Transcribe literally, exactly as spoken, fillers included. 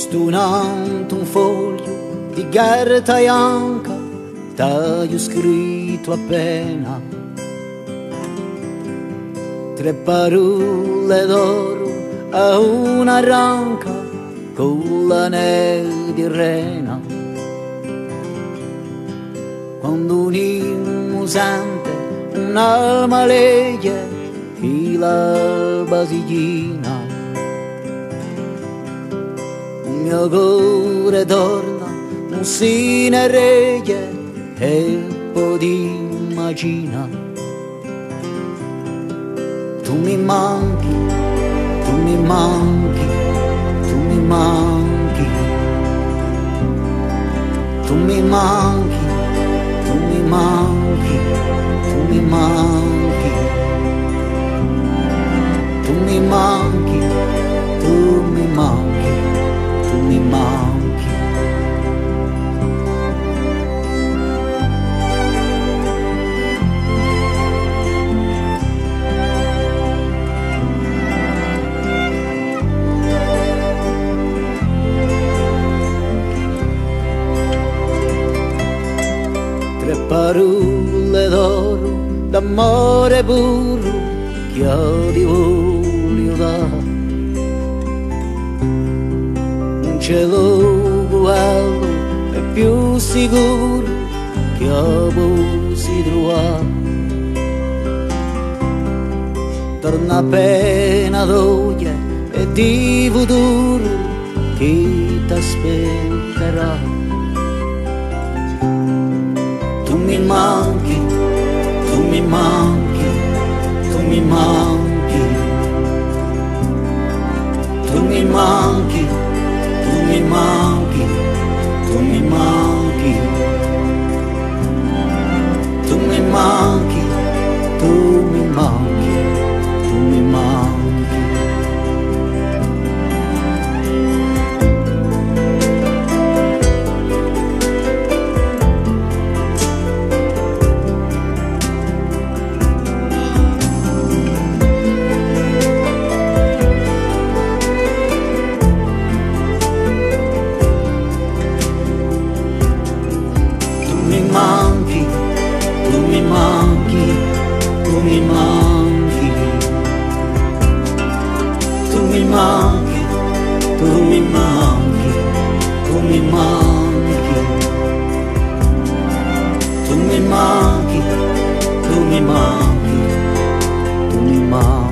stunando un foglio di carta bianca, t'ho scritto appena tre parole d'oro a una ranca con l'anello di rena. Quando un inno sente un'alma legge che l'alba si china, un mio cuore torna, un sine regge e poi ti immagina. Tu mi manchi, tu mi manchi, tu mi manchi, tu mi manchi, tu mi manchi, tu mi manchi, tu mi manchi, tu mi manchi, tu mi manchi. Tre parole d'oro d'amore puro che io ti voglio dare, un cielo alto e più sicuro che io posso trovare. Torna appena d'oggi e di futuro che t'aspetterà. Tu mi manchi, tu mi manchi, tu mi manchi, tu mi manchi, tu mi manchi, tu mi manchi, tu mi manchi, tu mi manchi, tu mi manchi. Tu mi manchi, tu mi manchi, tu mi manchi, tu mi manchi, tu mi manchi, tu mi manchi, tu mi manchi, tu mi manchi, tu mi manchi.